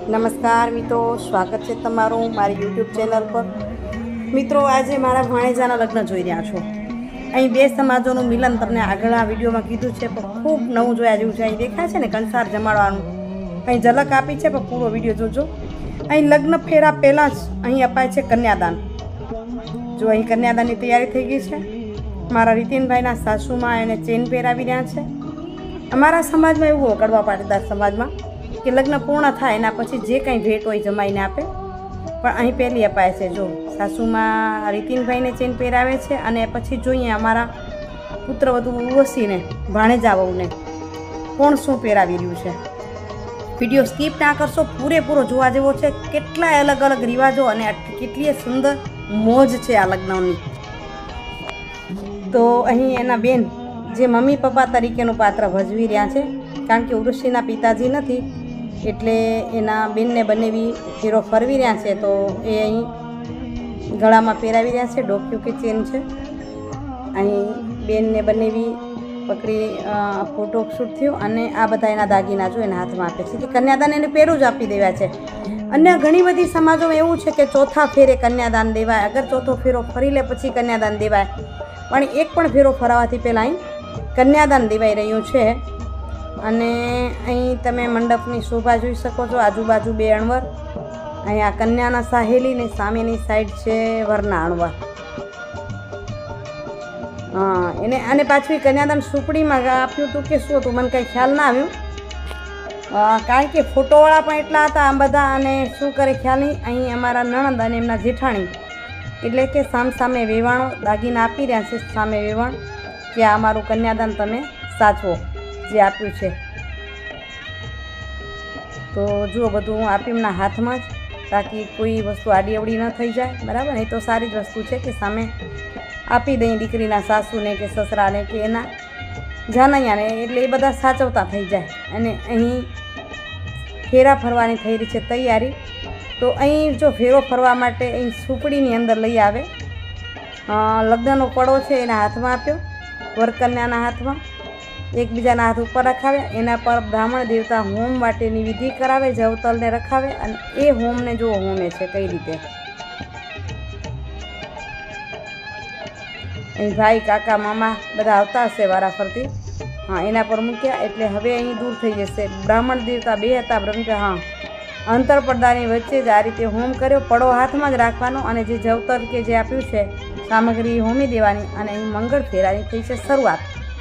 નમસ્કાર મિત્રો, સ્વાગત છે તમારું મારી યુટ્યુબ ચેનલ પર। મિત્રો, આજે મારા ભાણેજાના લગ્ન જોઈ રહ્યા છો। અહીં બે સમાજોનું મિલન તમને આગળના વિડીયોમાં કીધું છે, પણ ખૂબ નવું જોયા જેવું છે। અહીં દેખાય છે ને કંસાર જમાડવાનું, અહીં ઝલક આપી છે, પણ પૂરો વિડીયો જોજો। અહીં લગ્ન ફેરા પહેલાં જ અહીં અપાય છે કન્યાદાન। જો અહીં કન્યાદાનની તૈયારી થઈ ગઈ છે। મારા રીતિનભાઈના સાસુમાં એને ચેન પહેરાવી રહ્યા છે। અમારા સમાજમાં એવું કડવા પાટીદાર સમાજમાં કે લગ્ન પૂર્ણ થાય એના પછી જે કંઈ ભેટ હોય જમાઈને આપે, પણ અહીં પહેલી અપાય છે। જો સાસુમાં રીતિનભાઈને ચેન પહેરાવે છે અને પછી જોઈએ અમારા પુત્રવધુ ઉર્વશીને ભાણેજા વહુને કોણ શું પહેરાવી રહ્યું છે। વિડીયો સ્કીપ ના કરશો, પૂરેપૂરો જોવા જેવો છે। કેટલાય અલગ અલગ રિવાજો અને કેટલીય સુંદર મોજ છે આ લગ્નની। તો અહીં એના બેન જે મમ્મી પપ્પા તરીકેનું પાત્ર ભજવી રહ્યા છે, કારણ કે ઉર્વશીના પિતાજી નથી એટલે એના બેનને બંનેવી ફેરો ફરવી રહ્યા છે। તો એ અહીં ગળામાં પહેરાવી રહ્યા છે, ડોક્યુ કે ચેન છે। અહીં બેનને બંનેવી પકડી ફોટોશૂટ થયું અને આ બધા એના દાગીના જો એના હાથમાં આપે છે કે કન્યાદાન એને પહેરું જ આપી દેવા છે। અન્ય ઘણી બધી સમાજોમાં એવું છે કે ચોથા ફેરે કન્યાદાન દેવાય, અગર ચોથો ફેરો ફરી લે પછી કન્યાદાન દેવાય, પણ એક પણ ફેરો ફરાવવાથી પહેલાં અહીં કન્યાદાન દેવાઈ રહ્યું છે। અને અહીં તમે મંડપની શોભા જોઈ શકો છો, આજુબાજુ બે અણવર, અહીંયા કન્યાના સાહેલી ને સામેની સાઈડ છે વરના અણવર। એને અને પાછું કન્યાદાન સુપડીમાં આપ્યું હતું કે શું હતું મને કંઈ ખ્યાલ ના આવ્યું, કારણ કે ફોટોવાળા પણ એટલા હતા આમ બધા, અને શું કરે ખ્યાલ નહીં। અહીં અમારા નણંદ અને એમના જેઠાણી એટલે કે સામે વેવાણો દાગીના આપી રહ્યા છે, સામે વેવાણ કે આ અમારું કન્યાદાન તમે સાચવો જે આપ્યું છે। તો જુઓ બધું હું આપી એમના હાથમાં જ, તાકી કોઈ વસ્તુ આડી અવડી ન થઈ જાય, બરાબર। એ તો સારી જ વસ્તુ છે કે સામે આપી દઈ દીકરીના સાસુને કે સસરાને કે એના જાનૈયાને, એટલે એ બધા સાચવતા થઈ જાય। અને અહીં ફેરા ફરવાની થઈ રહી છે તૈયારી। તો અહીં જો ફેરો ફરવા માટે અહીં સુપડીની અંદર લઈ આવે, લગ્નનો પડો છે એના હાથમાં આપ્યો, વરકન્યાના હાથમાં, એકબીજાના હાથ ઉપર રખાવ્યા, એના પર બ્રાહ્મણ દેવતા હોમ માટેની વિધિ કરાવે, જવતલને રખાવે, અને એ હોમને જો હોમે છે કઈ રીતે। અહીં ભાઈ કાકા મામા બધા આવતા હશે વારાફરતી, એના પર મૂક્યા એટલે હવે અહીં દૂર થઈ જશે। બ્રાહ્મણ દેવતા બે હતા, અંતર પડદાની વચ્ચે જ આ રીતે હોમ કર્યો, પડો હાથમાં જ રાખવાનો અને જે જવતર કે જે આપ્યું છે સામગ્રી હોમી દેવાની, અને અહીં મંગળ ફેરાની થઈ છે શરૂઆત।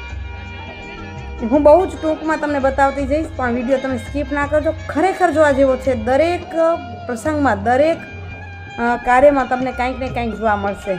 હું બહુ જ ટૂંકમાં તમને બતાવતી જઈશ, પણ વિડીયો તમે સ્કીપ ના કરજો, ખરેખર જોવા જેવો છે। દરેક પ્રસંગમાં, દરેક કાર્યમાં તમને કાંઈક ને કાંઈક જોવા મળશે।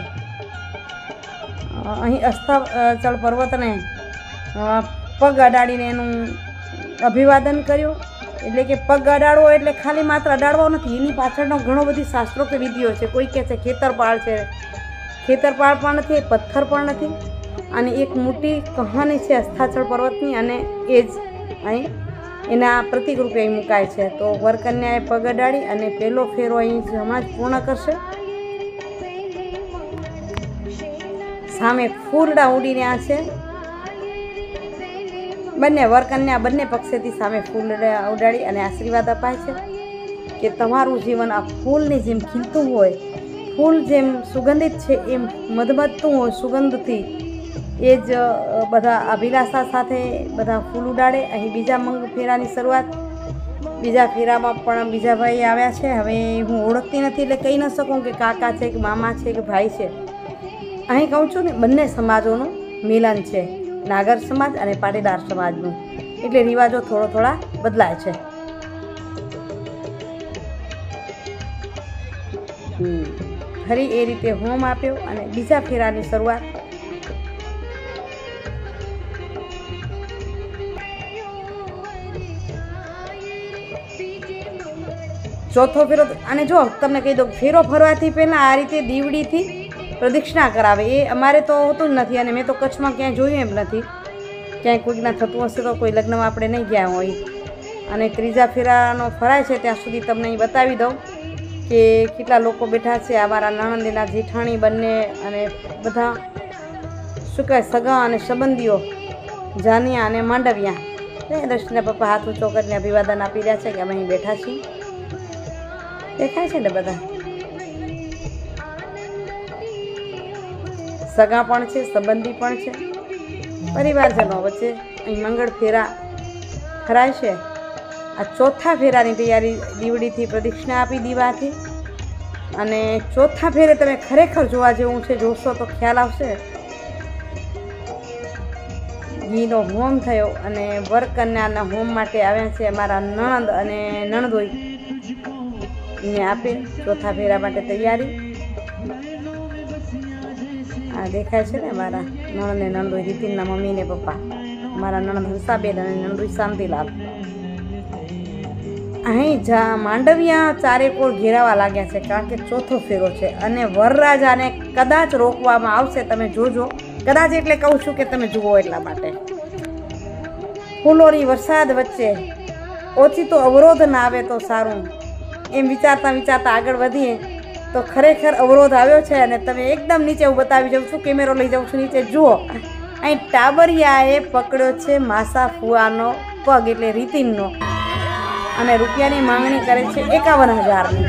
અહીં અસ્તાચળ પર્વતને પગ અડાડીને એનું અભિવાદન કર્યું, એટલે કે પગ અડાડવો એટલે ખાલી માત્ર અડાડવો નથી, એની પાછળનો ઘણો બધી શાસ્ત્રોક્ત વિધિઓ છે। કોઈ કહે છે ખેતરપાળ છે, ખેતરપાળ પણ નથી, પથ્થર પણ નથી, અને એક મોટી કહાની છે અસ્તાચળ પર્વતની, અને એ જ અહીં એના પ્રતિક રૂપે અહીં મુકાય છે। તો વરકન્યાએ પગ અડાડી અને પહેલો ફેરો અહીં હમણાં જ પૂર્ણ કરશે। સામે ફૂલડા ઉડી રહ્યા છે, બંને વરકન્યા બંને પક્ષેથી સામે ફૂલડા ઉડાડી અને આશીર્વાદ અપાય છે કે તમારું જીવન આ ફૂલની જેમ ખીલતું હોય, ફૂલ જેમ સુગંધિત છે એમ મધમધતું હોય સુગંધથી, એ જ બધા અભિલાષા સાથે બધા ફૂલ ઉડાડે। અહીં બીજા મંગ ફેરાની શરૂઆત, બીજા ફેરામાં પણ બીજા ભાઈ આવ્યા છે। હવે હું ઓળખતી નથી એટલે કહી ન શકું કે કાકા છે કે મામા છે કે ભાઈ છે। અહીં કહું છું ને બંને સમાજોનું મિલન છે, નાગર સમાજ અને પાટીદાર સમાજનું, એટલે રિવાજો થોડા બદલાય છે। ફરી એ રીતે હોમ આપ્યો અને બીજા ફેરાની શરૂઆત। ચોથો ફેરો, અને જો તમને કહી દઉં, ફેરો ફરવાથી પહેલાં આ રીતે દીવડીથી પ્રદક્ષિણા કરાવે, એ અમારે તો હોતું જ નથી, અને મેં તો કચ્છમાં ક્યાંય જોયું એમ નથી, ક્યાંય કોઈકના થતું હશે તો કોઈ લગ્નમાં આપણે નહીં ગયા હોય। અને ત્રીજા ફેરાનો ફરાય છે ત્યાં સુધી તમને અહીં બતાવી દઉં કે કેટલા લોકો બેઠા છે, અમારા નણંદના જેઠાણી બંને અને બધા શું કહેવાય સગા અને સંબંધીઓ, જાનિયા અને માંડવિયા। દર્શના પપ્પા હાથ ઊંચો કરીને અભિવાદન આપી રહ્યા છે કે અમે અહીં બેઠા છીએ। દેખાય છે ને બધા સગા પણ છે, સંબંધી પણ છે, પરિવારજનો વચ્ચે અહીં મંગળ ફેરા ફરાય છે. આ ચોથા ફેરાની તૈયારી દીવડીથી પ્રદક્ષિણા આપી દીવાથી. અને ચોથા ફેરે તમે ખરેખર જોવા જેવું છે, જોશો તો ખ્યાલ આવશે. ઘીનો હોમ થયો અને વરકન્યાના હોમ માટે આવ્યા છે અમારા નણંદ અને નણદોઈ ને આપે ચોથા ફેરા માટે તૈયારી. આ દેખાય છે ને મારા નણંદ ને નણદોઈ, રીતિનના મમ્મી ને પપ્પા, મારા નણંદ હંસાબેન અને નણદોઈ શાંતિલાલ. અહીં માંડવિયા ચારેકોર ઘેરાવા લાગ્યા છે, કારણ કે ચોથો ફેરો છે અને વરરાજાને કદાચ રોકવામાં આવશે. તમે જોજો, કદાચ એટલે કહું છું કે તમે જુઓ એટલા માટે. ફૂલોની વરસાદ વચ્ચે ઓછી તો અવરોધ ના આવે તો સારું, એમ વિચારતા વિચારતા આગળ વધીએ તો ખરેખર અવરોધ આવ્યો છે. અને તમે એકદમ નીચે હું બતાવી જાઉં છું, કેમેરો લઈ જાઉં છું નીચે, જુઓ. અહીં ટાબરિયાએ પકડ્યો છે માસા ફુવાનો પગ, એટલે રીતિનનો, અને રૂપિયાની માંગણી કરે છે 51,000ની.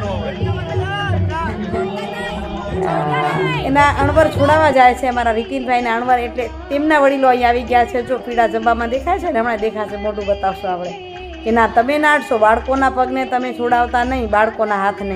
એના અણવર છોડાવવા જાય છે અમારા રીતિનભાઈના અણવર, એટલે તેમના વડીલો અહીં આવી ગયા છે. જો પીળા જબ્બામાં દેખાય છે ને, હમણાં દેખાશે, મોઢું બતાવશો આપણે કે ના તમે નાડશો, બાળકોના પગને તમે છોડાવતા નહીં, બાળકોના હાથને.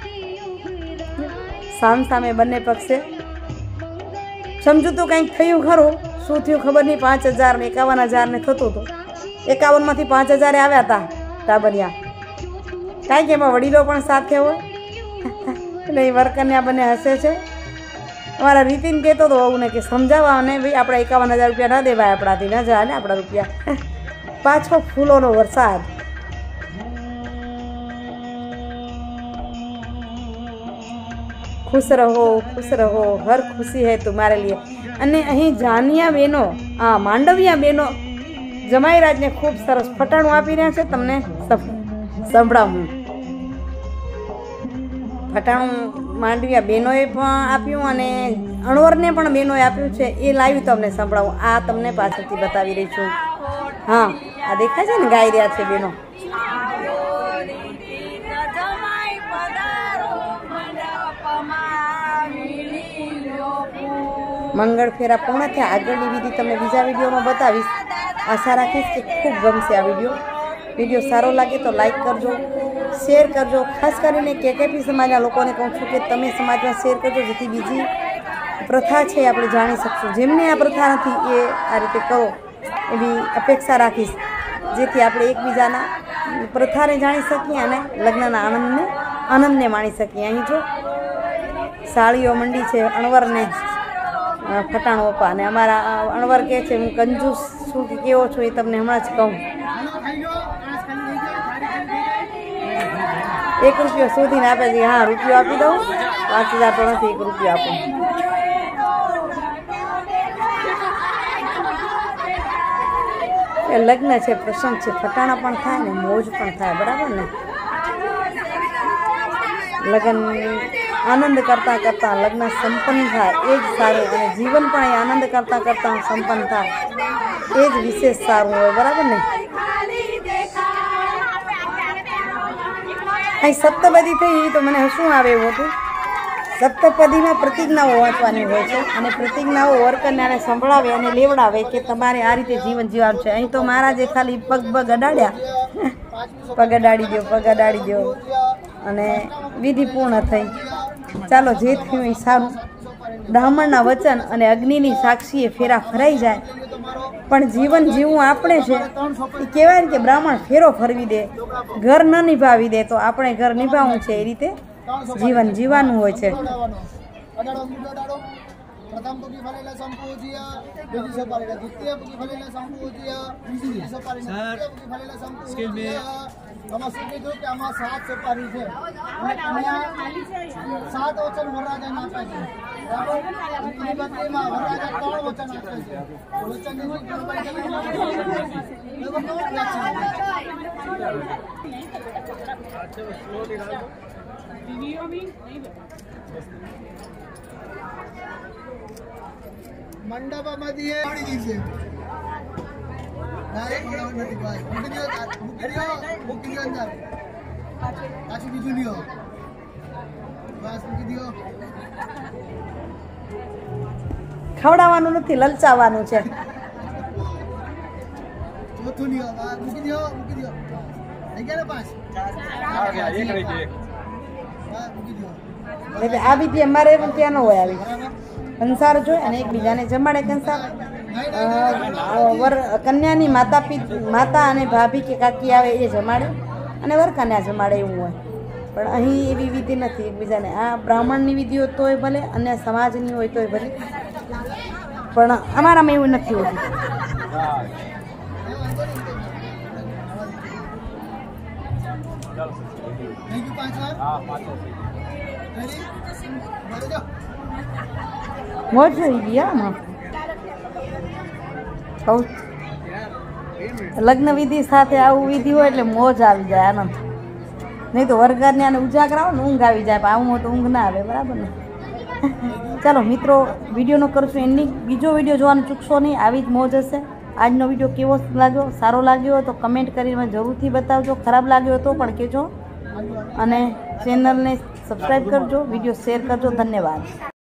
સામે બંને પક્ષે સમજૂતું કંઈક થયું ખરું, શું થયું ખબર નહીં. 5,000 ને 51,000 ને થતું હતું. 51માંથી 5,000 આવ્યા હતા ટાબરિયા. કાંઈક એમાં વડીલો પણ સાથે હોય એટલે એ વરકન્યા બંને હસે છે. અમારા રીતિન કહેતો હતો વહુને કે સમજાવવા, અને ભાઈ આપણે 51,000 રૂપિયા ના દેવાય, આપણાથી ના જાય ને આપણા રૂપિયા. પાછો ફૂલોનો વરસાદ. ખુશ રહો, હર ખુશી હૈ તુમારે લીએ. અને અહીં જાનિયા બહેનો, માંડવિયા બહેનો જમાઈરાજને ખૂબ સરસ ફટાણું આપી રહ્યા છે. તમને સંભળાવું. ફટાણું માંડવિયા બહેનોએ પણ આપ્યું અને અણવરને પણ બહેનોએ આપ્યું છે. એ લાઈવ તમને સંભળાવું. આ તમને પાછળથી બતાવી રહી છું. હા, આ દેખાય છે ને, ગાઈ રહ્યા છે બહેનો. મંગળ ફેરા પૂર્ણ થયા. આગળની વિધિ તમને બીજા વિડીયોમાં બતાવીશ. આશા રાખીશ કે ખૂબ ગમશે આ વિડીયો સારો લાગે તો લાઈક કરજો, શેર કરજો. ખાસ કરીને કેકેપી સમાજના લોકોને કહું છું કે તમે સમાજમાં શેર કરજો, જેથી બીજી પ્રથા છે આપણે જાણી શકશું. જેમને આ પ્રથા નથી એ આ રીતે કરો એવી અપેક્ષા રાખીશ, જેથી આપણે એકબીજાના પ્રથાને જાણી શકીએ અને લગ્નના આનંદને માણી શકીએ. અહીં જો સાળીઓ મંડી છે અણવરને ફટાણો આપવા, અને અમારા અણવર કહે છે હું કંજૂસ છું કે કેવો છું એ તમને હમણાં જ કહું. 1 રૂપિયો શોધીને આપે છે. હા, રૂપિયો આપી દઉં. 5,000 તો નથી, 1 રૂપિયો આપો. એ લગ્ન છે, પ્રસંગ છે, ફટાણા પણ થાય ને મોજ પણ થાય, બરાબર ને. લગ્ન આનંદ કરતાં કરતાં લગ્ન સંપન્ન થાય એ જ સારું, અને જીવન પણ એ આનંદ કરતાં કરતાં સંપન્ન થાય એ જ વિશેષ સારું હોય, બરાબર ને. અહીં સપ્તપદી થઈ એવી તો મને હસવું આવે એવું હતું. સપ્તપદીમાં પ્રતિજ્ઞાઓ વાંચવાની હોય છે, અને પ્રતિજ્ઞાઓ વરકન્યાને સંભળાવે અને લેવડાવે કે તમારે આ રીતે જીવન જીવવાનું છે. અહીં તો મહારાજે ખાલી પગ અડાડ્યા, પગ અડાડી દો અને વિધિ પૂર્ણ થઈ. ચાલો, જે થયું એ સારું. બ્રાહ્મણના વચન અને અગ્નિની સાક્ષીએ ફેરા ફરાઈ જાય, પણ જીવન જીવવું આપણે છે. એ કહેવાય ને કે બ્રાહ્મણ ફેરો ફરવી દે, ઘર ન નિભાવી દે, તો આપણે ઘર નિભાવવું છે. એ રીતે જીવન જીવવાનું હોય છે. प्रथम पुगी फलेला संपूज्य दूसरी सपारीला द्वितीय पुगी फलेला संपूज्य तीसरी सपारीला तृतीय पुगी फलेला संपूज्य આમાં શું કીધું કે આમાં 7 સપારી છે અને અહીંયા 7 વચન વરરાજાને આપે છે. બરાબર? એ બત્રીમાં વરરાજા 3 વચન આપે છે. વચનની મંડપમાંથી પાણી દીધે ડાયરેક્ટ નથી ભાઈ મૂકી દો અંદર પાછી બીજું લ્યો બસ મૂકી દો ખવડાવવાનું નથી, લલચાવવાનું છે. ચોથું લ્યો બસ મૂકી દો થઈ ગયા ને 5 બસ મૂકી દો એટલે આ વિધિ અમારે પણ ત્યાં ન હોય. આવી કંસાર જોઈ અને એકબીજાને જમાડે. કંસાર કન્યાની માતા અને ભાભી કે કાકી આવે એ જમાડે અને વર કન્યા જમાડે એવું હોય. પણ અહીં એવી વિધિ નથી એકબીજાને. આ બ્રાહ્મણની વિધિ હોય તોય ભલે અને સમાજની હોય તોય ભલે, પણ અમારામાં એવું નથી હોતું. થઈ ગયું 5 વાર રેડી બરાબર જો મોજ થઈ ગયા આમાં. લગ્ન વિધિ સાથે આવું વિધિ હોય એટલે મોજ આવી જાય, આનંદ. નહીં તો વરગારને આને ઉજાગરા હોય ને ઊંઘ આવી જાય, પણ આવું મોટું ઊંઘ ના આવે. બરાબર ને? ચાલો મિત્રો, વિડીયોનો કરશું એન્ડિંગ. બીજો વિડીયો જોવાનું ચૂકશો નહીં. આવી જ મોજ હશે. આજનો વિડીયો કેવો લાગ્યો, સારો લાગ્યો હોય તો કમેન્ટ કરીને જરૂરથી બતાવજો. ખરાબ લાગ્યો તો પણ કહેજો અને ચેનલને સબસ્ક્રાઈબ કરજો, વિડીયો શેર કરજો. ધન્યવાદ.